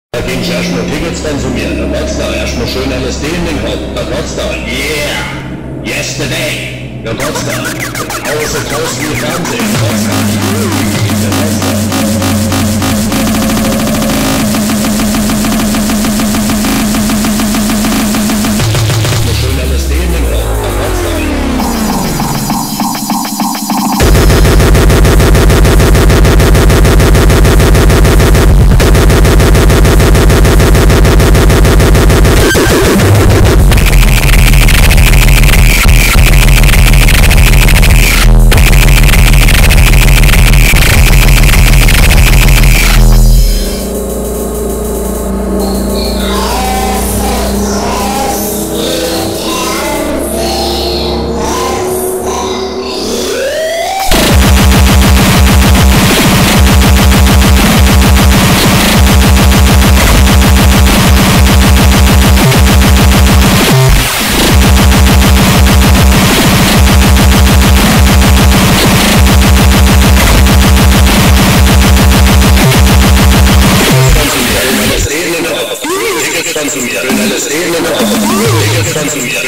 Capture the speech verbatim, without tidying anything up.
Da ging's erstmal Tickets konsumieren, dann hat's da erstmal schön L S D in den Kopf, dann hat's da, yeah, yesterday, dann hat's da, außer draußen im Fernsehen, dann hat's da, dann hat's da. Schön L S D in den Kopf, dann hat's da. Konsumieren, L S D in den Kopf, Tickets konsumieren,